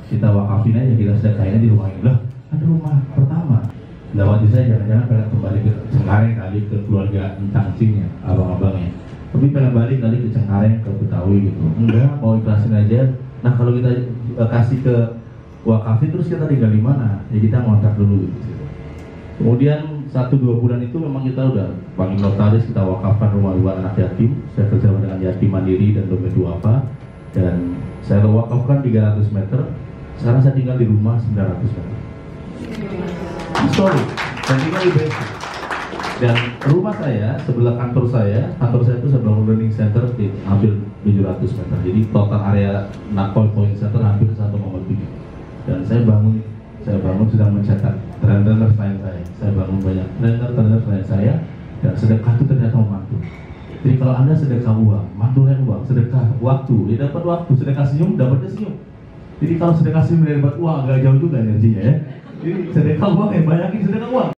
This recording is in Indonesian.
kita wakafin aja, kita sedekahin di rumah ini. Lah, ada rumah pertama. Lewati saya jangan-jangan pengen kembali ke Cengkareng kali, ke keluarga Cangcing ya, abang-abangnya. Tapi pengen balik kali ke Cengkareng, ke Betawi gitu. Enggak, mau ikhlasin aja. Nah kalau kita kasih ke wakafin terus kita tinggal di mana? Ya kita ngontrak dulu gitu. Kemudian 1-2 bulan itu memang kita udah panggil notaris, kita wakafkan rumah buat anak yatim. Saya kerja dengan yatim mandiri dan dompet duafa, dan saya wakafkan 300 meter. Sekarang saya tinggal di rumah 900 meter. Sorry, saya tinggal di basement. Dan rumah saya sebelah kantor saya itu sebelah learning center di hampir 700 meter. Jadi total area point center hampir 1,7. Dan saya bangun sedang mencetak trainer selain saya. Saya bangun banyak trainer selain saya, dan sedekah itu ternyata membantu. Jadi kalau Anda sedekah uang, mantukan uang, sedekah waktu, ya dapat waktu, sedekah senyum, dapatnya senyum. Jadi kalau sedekah senyum dapat uang agak jauh juga energinya ya. Jadi sedekah uang banyakin sedekah uang.